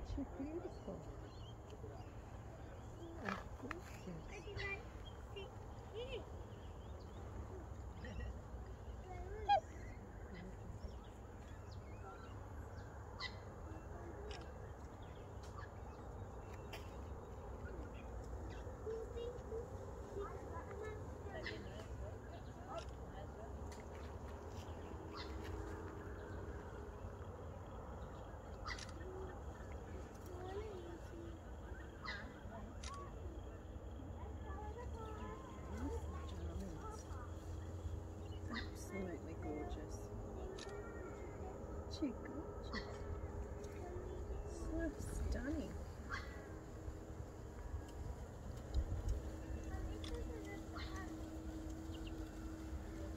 She's beautiful. Oh, gorgeous. Absolutely gorgeous. She gorgeous. So stunning.